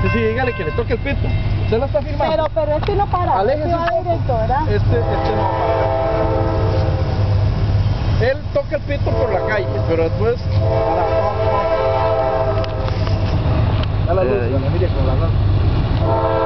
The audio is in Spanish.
Sí, sí, dígale que le toque el pito. ¿Usted lo está filmando? Pero este no para, Aléjese este va un poco. directo, ¿verdad? Este no para. Él toca el pito por la calle, pero después para. A la luz, mire con la luz.